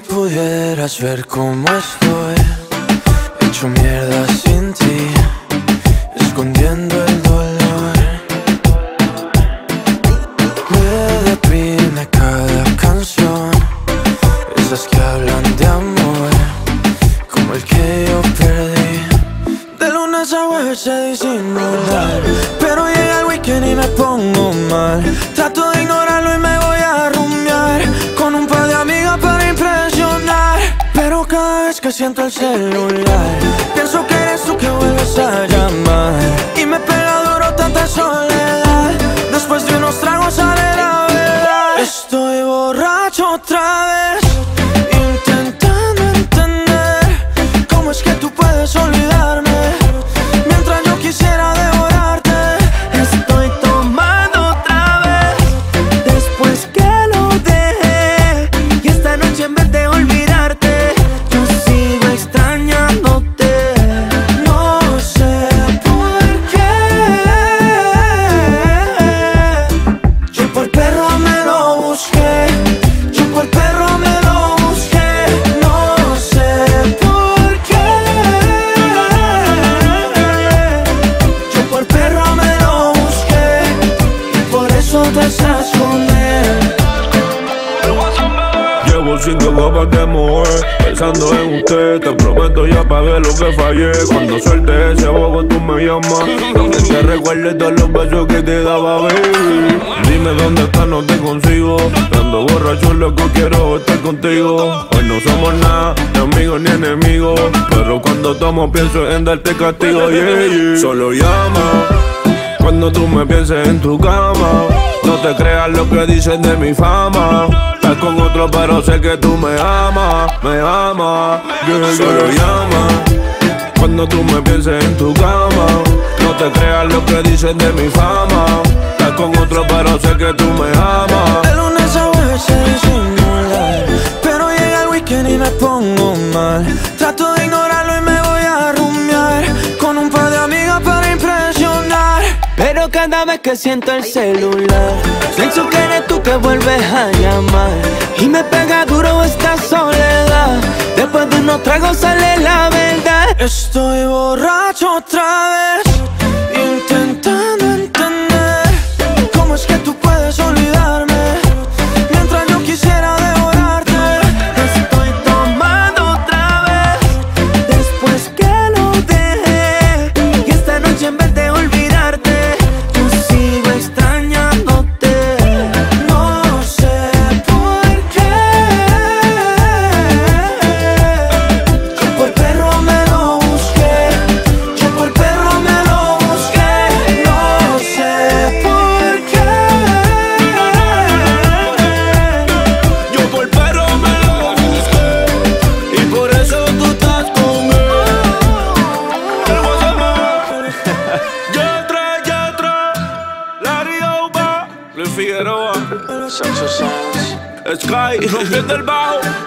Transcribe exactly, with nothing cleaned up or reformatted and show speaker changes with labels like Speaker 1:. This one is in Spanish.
Speaker 1: pudieras ver cómo estoy, hecho mierda sin ti, escondiendo el dolor. Me deprime cada canción, esas que hablan de amor, como el que yo perdí. De lunes a jueves sé disimular, pero llega el weekend y me pongo mal. Trato de ignorarlo y me voy a rumbear con un par de amigas para impresionar. Pero cada vez que siento el celular, pienso que eres tú que vuelves a llamar. Y me pega duro tanta soledad, después de unos tragos sale la verdad. Estoy borracho otra vez, intentando entender cómo es que tú puedes olvidarme mientras yo quisiera devorarte.
Speaker 2: Estoy tomando otra vez, después que lo dejé, y esta noche en vez de olvidarte, yo sigo extrañándote.
Speaker 1: No sé por qué, yo por perro me lo busqué, yo por perro me lo busqué. No sé por qué, yo por perro me lo busqué, y por eso tú estás con él.
Speaker 3: Llevo cinco copas de mujer, pensando en usted. Te prometo ya pagué lo que fallé. Cuando suelte ese bobo tú me llamas, aunque te recuerde todos los besos que te daba, baby. Dime dónde estás, no te consigo. Ando borracho, loco, quiero estar contigo. Hoy no somos nada, ni amigos ni enemigos, pero cuando tomo pienso en darte castigo, yeah, yeah. Solo llama cuando tú me pienses en tu cama. No te creas lo que dicen de mi fama. Estás con otro pero sé que tú me amas, me amas, yeah, yeah. Solo llama cuando tú me pienses en tu cama. No te creas lo que dicen de mi fama. Estás con otro pero sé que tú me amas.
Speaker 1: De lunes a jueves sé disimular, pero llega el weekend y me pongo mal. Trato de ignorarlo y me voy a rumbear con un par de amigas para impresionar.
Speaker 2: Pero cada vez que siento el celular, pienso que eres tú que vuelves a llamar. Y me pega duro esta soledad, después de unos tragos sale la verdad.
Speaker 1: Estoy borracho otra vez, intentando entender cómo es que tú puedes olvidarme mientras yo quisiera devorarte.
Speaker 2: Estoy tomando otra vez, después que lo dejé, y esta noche en vez de olvidarte, yo sigo extrañándote.
Speaker 1: No sé por qué, yo por perro me lo busqué, yo por perro me lo busqué. No sé por qué,
Speaker 3: Yo por perro me lo busqué, y por eso tú estás con él. El Guasamá, Yatra, Yatra, Larry Oba, Luis Figueroa,
Speaker 1: Saxo Sounds.
Speaker 3: Sky, rompiendo el bajo.